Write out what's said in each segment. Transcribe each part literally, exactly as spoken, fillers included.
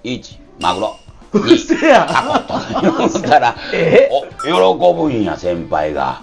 いちマグロうっせやタコと言ったらえお喜ぶんや先輩が。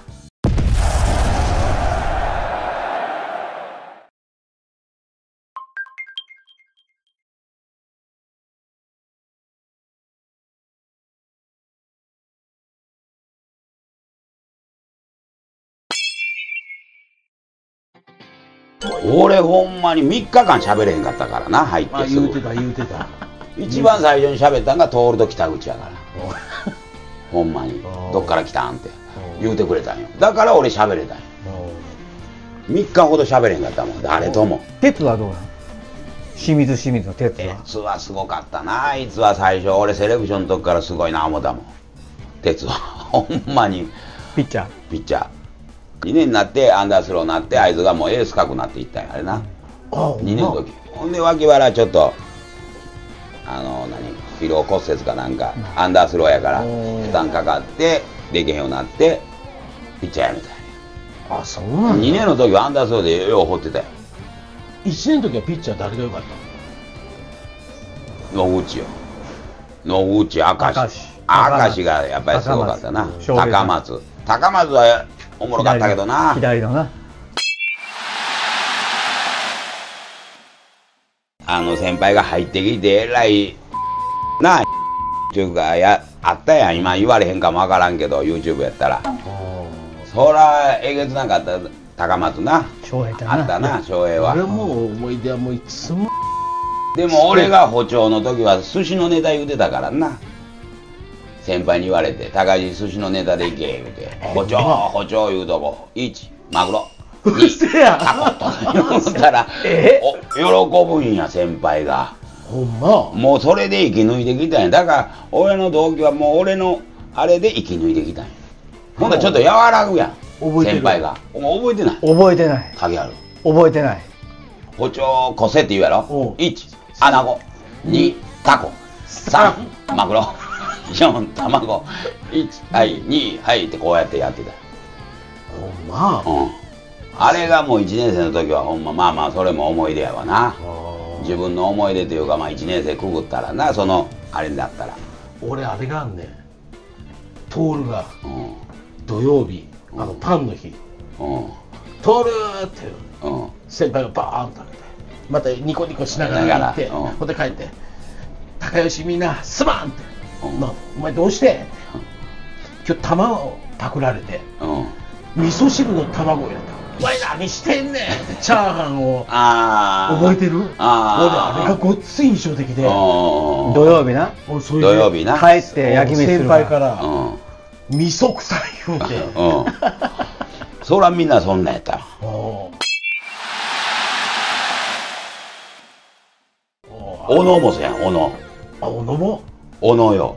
俺ほんまにみっかかん喋れへんかったからな入ってすぐ。 言うてた言うてた。 一番最初に喋ったんが徹と北口やからほんまにどっから来たんって言うてくれたんよ。だから俺喋れたんよ。みっかほど喋れへんかったもん誰とも。 鉄はどうなの？清水清水の鉄は鉄はすごかったな。あいつは最初俺セレクションの時からすごいな思ったもん鉄はほんまに。 ピッチャーピッチャーにねんになってアンダースローになってあいつがもうエース格になっていったんやあれなにねんの時。ほんで脇腹ちょっとあの何疲労骨折かなんかアンダースローやから負担かかってできへんようになってピッチャーやめたんや。 あ、そうなんだ。 にねんの時はアンダースローでよう放ってたよ。 いちねんの時はピッチャー誰が良かった野口よ。野口明石明石がやっぱりすごかったな。高松高松はおもろかったけどな。 左のなあの先輩が入ってきてえらいなあっていうかやあったやん。今言われへんかもわからんけど YouTube やったらそらえげつなかった高松な翔平あったな翔平は。 俺も思い出はもういつも。 でも俺が補聴の時は寿司のネタ言うてたからな。先輩に言われて高橋寿司のネタでいけ言うて補聴補聴言うとこいちマグロにタコと言うたらお喜ぶんや先輩が。 ほんまもうそれで生き抜いてきたんや。だから俺の同期はもう俺のあれで生き抜いてきたんや。ほんならちょっと和らぐやん先輩が。お前覚えてない？ 覚えてない影ある覚えてない補聴こせって言うやろ。いちアナゴにタコさんマグロよん卵いちはいにはいってこうやってやってた。 ほんまうんあれがもういちねん生の時はほんままあまあそれも思い出やわな。自分の思い出というかまあいちねん生くぐったらなそのあれになったら。 俺あれがあんねん。徹がうん土曜日あのパンの日うん 「徹!」ってうん先輩がバーンと食べてまたニコニコしながら行ってうんほんで帰って「高吉みんなすまん!」ってうんな「お前どうして?」今日卵をパクられてうん味噌汁の卵やった「お前何してんねん!」ってチャーハンをあ覚えてる？俺ああれがごっつい印象的で土土曜日な俺それで土曜日な帰って焼き飯す先る輩からうん 「味噌臭い」言うてうんそらみんなそんなんやった。小野もせやん小野。 あ、小野も小野よ。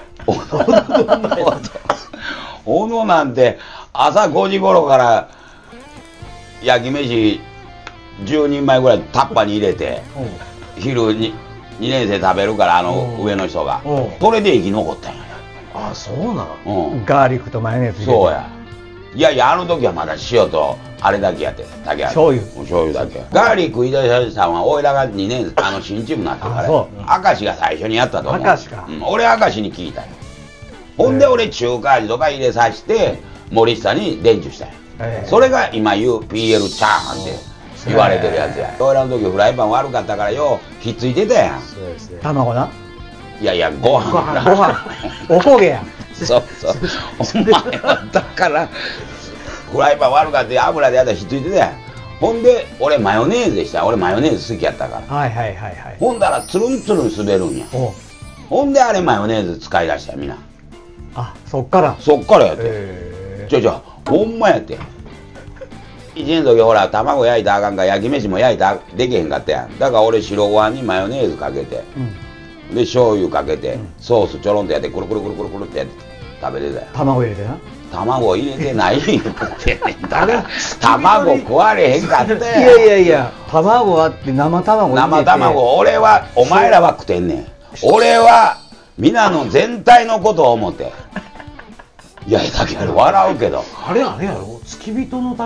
小野なんて朝ごじ頃から焼き飯じゅうにんまえぐらいタッパに入れて昼ににねん生食べるからあの上の人がそれで生き残ったんや。 あ、そうなんうんガーリックとマヨネーズ入れてそうや。いやいやあの時はまだ塩とあれだけやってだけや醤油醤油だけ。ガーリック言い出したんは俺らがにねんあの新チームになってからあそう明石が最初にやったと思う。 明石かうん、俺明石に聞いたよ。ほんで俺中華味とか入れさして森下に伝授したんや、 ええそれが今言う ピーエル チャーハンって言われてるやつや。俺らの時フライパン悪かったからようひっついてたやん。 卵ないやいやご飯ご飯ご飯おこげやそうそうお前はだからフライパン悪かって油でやったらひっついてたやん。ほんで俺マヨネーズでした。俺マヨネーズ好きやったから。 はいはいはいはいほんだらつるんつるん滑るんや。 おほんであれマヨネーズ使い出したよみんな。 あそっからそっからやって、 えちょちょほんまやっていちねんの時ほら卵焼いたらあかんから焼き飯も焼いたらできへんかったやん。だから俺白ご飯にマヨネーズかけて、 うん、 で醤油かけて、うん、ソースちょろんとやってくるくるくるくるくるってやって食べてたよ。 卵入れてな卵入れてない言うてんねんだから卵食われへんかったやん。 いやいやいや卵あって生卵入れて生卵俺はお前らは食ってんねん。俺は皆の全体のことを思っていやだけど笑うけどあれあれやろ付き人のために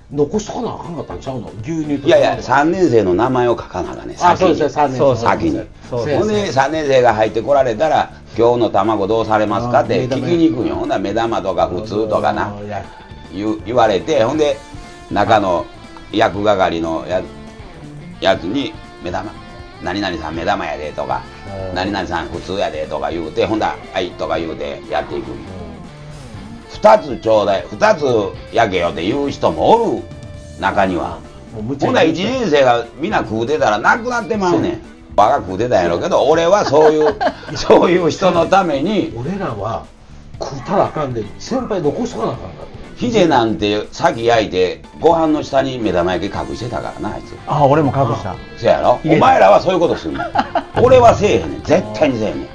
残しとかなあかんかったんちゃうの、牛乳と。 いやいや、さんねん生の名前を書かなあかんね、 あ、そうですね、さんねんそう先に。 そうほんでさんねん生が入ってこられたら「今日の卵どうされますか?」って聞きに行くんよ。ほんなら目玉とか普通とかな言言われて、ほんで中の役係のややつに「目玉何々さん目玉やで」とか「何々さん普通やで」とか言うて、ほんだら「はい」とか言うてやっていくんよ。ふたつちょうだいふたつやけよって言う人もおる中には。ほんならいちねん生がみんな食うてたらなくなってまうねん。バカ食うてたんやろうけど、俺はそういうそういう人のために。 俺らは食うたらあかんで先輩残しとかなあかんかった。 ヒデなんて先焼いてご飯の下に目玉焼き隠してたからな、あいつ。 あ、俺も隠した。 そやろ、お前らはそういうことするの。俺はせえへんねん、絶対にせえへんねん。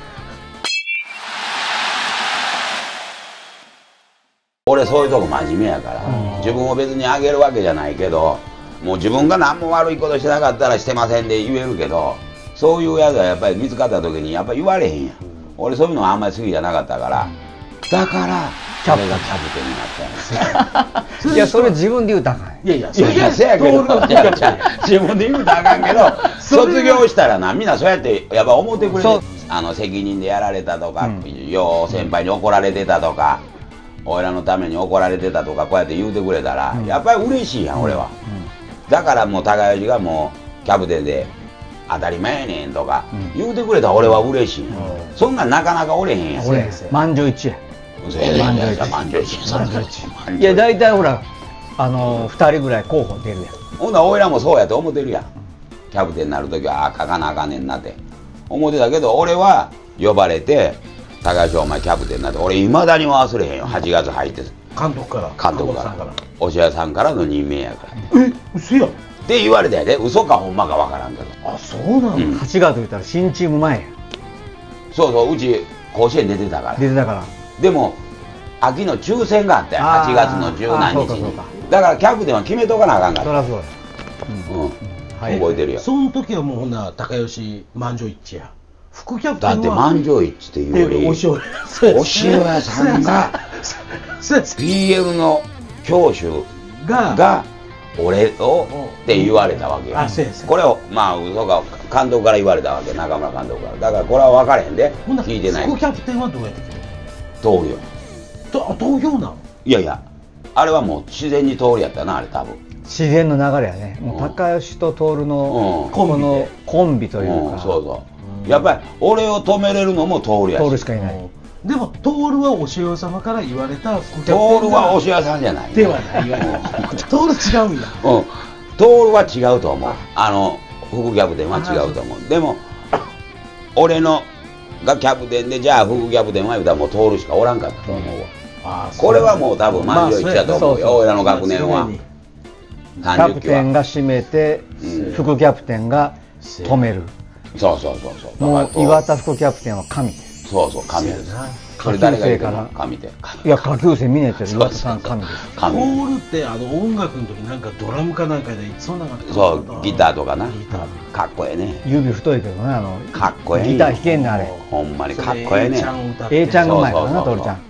俺そういうとこ真面目やから、自分を別にあげるわけじゃないけど、もう自分が何も悪いことしてなかったらしてませんで言えるけど、そういうやつはやっぱり見つかった時にやっぱり言われへんやん。俺そういうのはあんまり好きじゃなかったから、だから俺がキャプテンになったんですよ。 いや、それ自分で言うたらあかん。 いやいや、 いやいや、せやけど、自分で言うたらあかんけど、卒業したらな、みんなそうやってやっぱ思ってくれる。あの責任でやられたとか、よう先輩に怒られてたとか、俺らのために怒られてたとか、こうやって言うてくれたら、やっぱり嬉しいやん、俺は。だからもう高吉がもうキャプテンで当たり前やねんとか言うてくれたら俺は嬉しい。そんなんなかなかおれへんやん。 俺満場一致や。 満場一致。満場一致。 いや、大体ほら、あのふたりぐらい候補出るやん。 ほんなら俺らもそうやと思ってるやん。キャプテンになるときはあ書かなあかんねんなって思ってたけど、俺は呼ばれて「高橋お前キャプテンになって」俺いまだに忘れへんよ。はちがつ入って監督から監督からおしやさんからの任命やからえ嘘やって言われたやで。嘘かほんまかわからんけど。 あ、そうなの、うん、 はちがつ言ったら新チーム前や。 そうそう、うち甲子園出てたから出てたから。 でも秋の抽選があったよ、はちがつの十何日に。だからキャプテンは決めとかなあかんから。 そりゃそうや。 うん、うん、覚えてるよ。 その時はもうほんな高吉満場一致や。副キャプテンはだって満場一致っていうよりお塩屋さんが ピーエル の教師が俺をって言われたわけよ。これをまあ嘘か監督から言われたわけ、中村監督から。だからこれは分かれへんで、聞いてない。 副キャプテンはどうやって決めるの？投票。投票なの？ いやいや、あれはもう自然に通りやったな、あれ多分。 自然の流れやね。もう高吉と徹のこのコンビというか。 そうそう。やっぱり俺を止めれるのも徹やし。 徹しかいない。 でも徹はお塩様から言われた副キャプテン。 徹はお塩さんじゃない。 ではない。徹違うんや。 うん。徹は違うと思う。あの副キャプテンは違うと思う。でも俺のがキャプテンで、じゃあ副キャプテンは言うたらもう徹しかおらんかったと思うわ。これはもう多分満場一致だと思うよ、俺らの学年は。 キャプテンが締めて、副キャプテンが止める。 そうそうそうそう。 もう岩田副キャプテンは神です。 そうそう、神です。 それ誰が言うか神で。いや、下級生見ねえって岩田さん神です。 徹ってあの音楽の時なんかドラムかなんかでそんな感じ。 そう、ギターとかな。かっこええね。 指太いけどね、あのかっこええ。 ギター弾けんねあれ。 ほんまにかっこええね。 Aちゃんがうまいからな、徹ちゃん。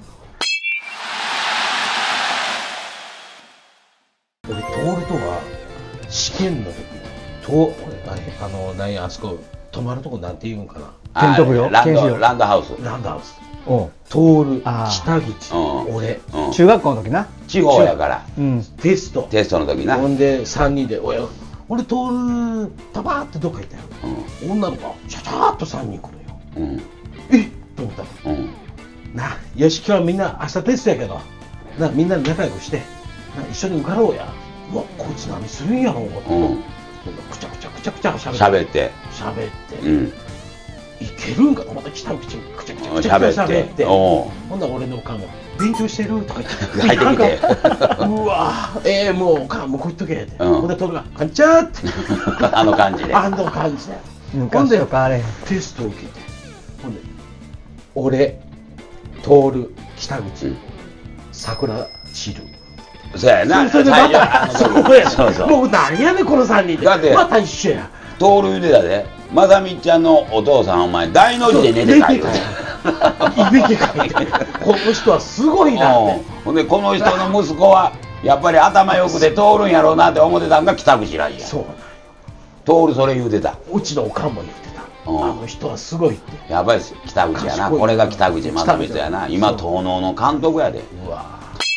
俺徹とは試験の時とあの何あそこ泊まるとこなんて言うんかな。 テント部よ。 ランドランドハウス。 ランドハウス。徹、北口、俺。 中学校の時な。 地方やから。 テスト。 テストの時な。 ほんでさんにんで俺俺徹パパってどっか行ったよ。女の子がシャシャーっとさんにん来るよ。えっと思ったの。なよし今日はみんな明日テストやけどなみんなで仲良くして一緒に受かろうや。うわこいつ何するんやろうと。くちゃくちゃくちゃくちゃしゃべってしゃべっていけるんかとまた北口くちゃくちゃくちゃくちゃしゃべって、ほんなら俺のおかんが「勉強してる?」とか言って入ってきて 「うわええもうおかんもうこいっとけ」ってほんで徹が「こんにちは」ってあの感じであの感じでほんでテスト受けてほんで俺徹北口桜散るそうやな。 それでまたそこや。もう何やねんこのさんにんで。だってまた一緒や。 徹言うてたで。まさみちゃんのお父さんお前大の字で寝てたよ。 いびきかいて。この人はすごいなって。 ほんでこの人の息子はやっぱり頭よくて通るんやろうなって思ってたんが北口らいや。 そうなんよ。 徹それ言うてた。 うちのおかんも言ってた。あの人はすごいって。 やっぱり北口やな。これが北口正光やな。今東農の監督やで。うわ。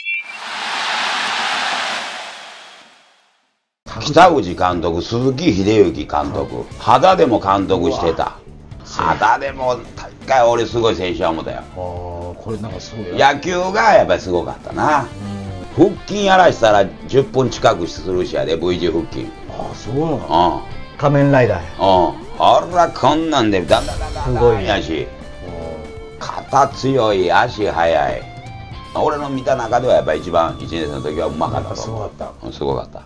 北口監督、鈴木秀幸監督、肌でも監督してた。肌でも大会俺すごい選手は思ったよ。 ああ、これなんかすごい。 野球がやっぱりすごかったな。腹筋やらしたらじゅっぷん近くするしやで、 ブイ 字腹筋。 ああ、そうなの。 うん、 仮面ライダーや。 うん、あらこんなんでだんだんだんだんだんやし、肩強い、足速い。俺の見た中ではやっぱり一番いちねん生の時はうまかったと思う。 すごかった。 すごかった。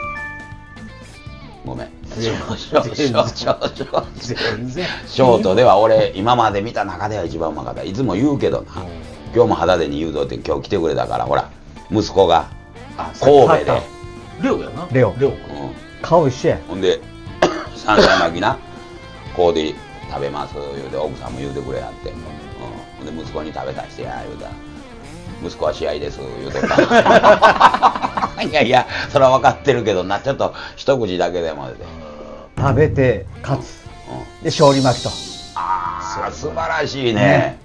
ごめん。シ全然ョートでは俺今まで見た中では一番うまかった。いつも言うけどな、今日も肌でに言うとって今日来てくれたから、ほら息子が神戸でレオやな。 レオレオ、 うん、 顔一緒や。 ほんで三歳巻きなこうで食べます言うて奥さんも言うてくれやって、うん、ほんで息子に食べたしてや言うたら息子は試合です言うとったいやいやそれは分かってるけどな、ちょっと一口だけでもで食べて勝つ、うん、で勝利巻きと。 ああ素晴らしいね。